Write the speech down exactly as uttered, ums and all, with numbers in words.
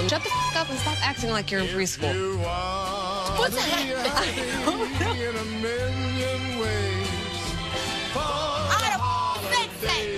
Shut the f up and stop acting like you're in preschool. What's happening? I don't think